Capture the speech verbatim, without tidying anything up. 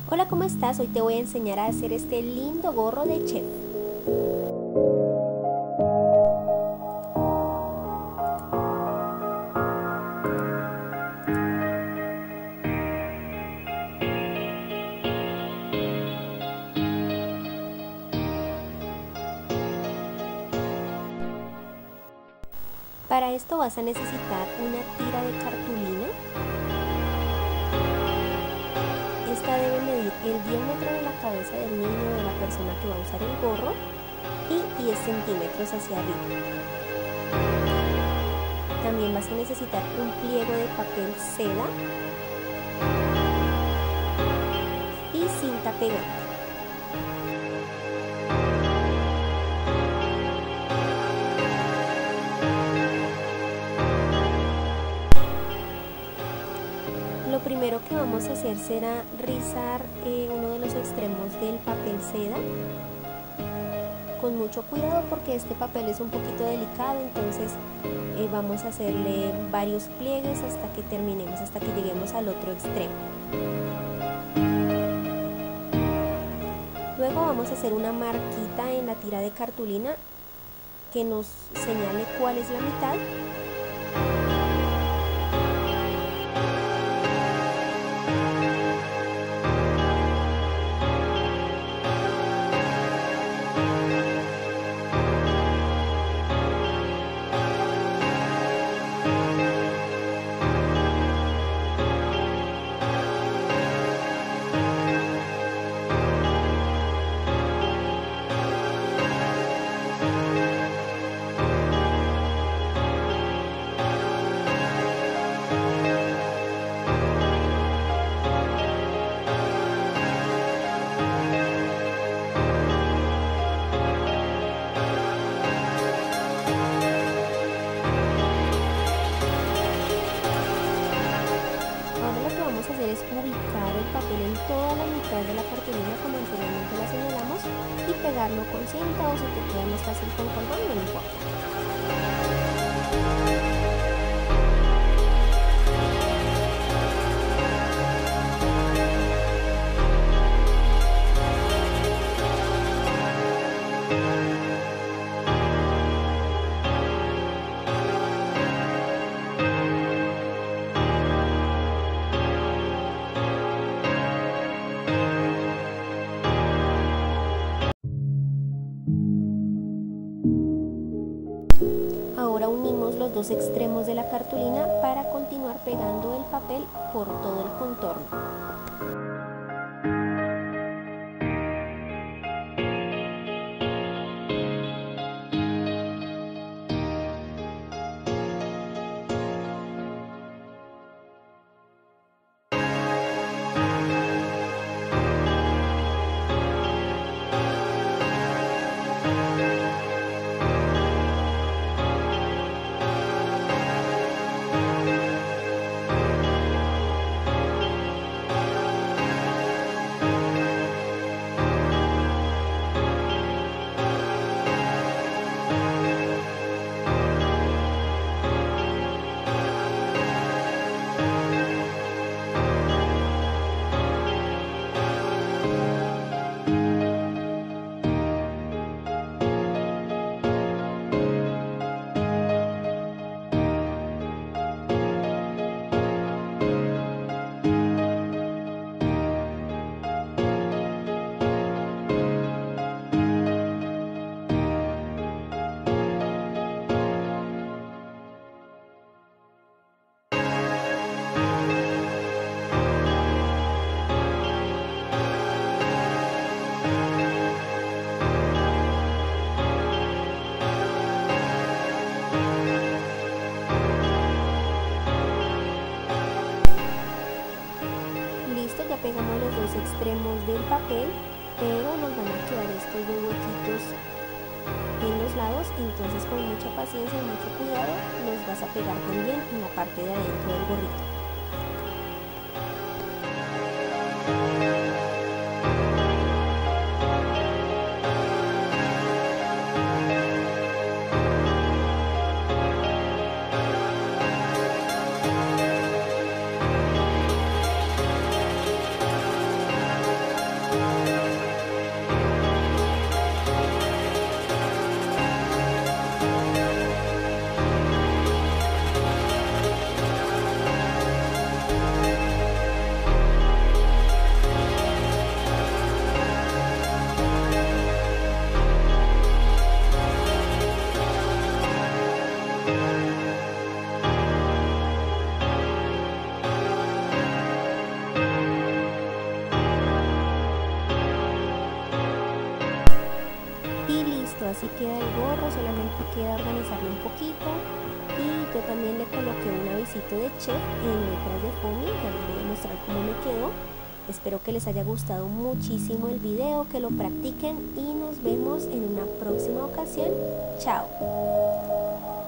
Hola, ¿cómo estás? Hoy te voy a enseñar a hacer este lindo gorro de chef. Para esto vas a necesitar una tira de cartulina. Esta debe medir el diámetro de la cabeza del niño o de la persona que va a usar el gorro y diez centímetros hacia arriba. También vas a necesitar un pliego de papel seda y cinta pegante. Lo primero que vamos a hacer será rizar eh, uno de los extremos del papel seda con mucho cuidado porque este papel es un poquito delicado, entonces eh, vamos a hacerle varios pliegues hasta que terminemos, hasta que lleguemos al otro extremo. Luego vamos a hacer una marquita en la tira de cartulina que nos señale cuál es la mitad. Hacer es ubicar el papel en toda la mitad de la cartulina como anteriormente la señalamos y pegarlo con cinta, o si te queda más fácil con cordón, no importa. Ahora unimos los dos extremos de la cartulina para continuar pegando el papel por todo el contorno. Ya pegamos los dos extremos del papel, pero nos van a quedar estos dos huequitos en los lados, entonces con mucha paciencia y mucho cuidado los vas a pegar también en la parte de adentro del gorrito. así queda el gorro, solamente queda organizarlo un poquito. Y yo también le coloqué un avisito de chef en letras de foamy, ya les voy a mostrar cómo me quedó. Espero que les haya gustado muchísimo el video, que lo practiquen y nos vemos en una próxima ocasión. Chao.